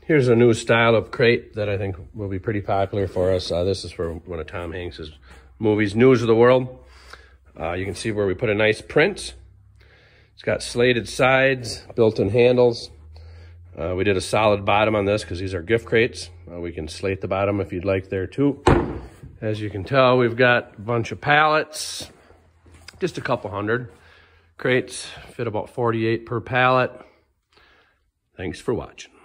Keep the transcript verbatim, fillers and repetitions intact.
Here's a new style of crate that I think will be pretty popular for us. Uh, this is for one of Tom Hanks's movies, News of the World. Uh, you can see where we put a nice print. It's got slated sides, built-in handles. Uh, we did a solid bottom on this because these are gift crates. Uh, we can slate the bottom if you'd like there too. As you can tell, we've got a bunch of pallets, just a couple hundred. Crates fit about forty-eight per pallet. Thanks for watching.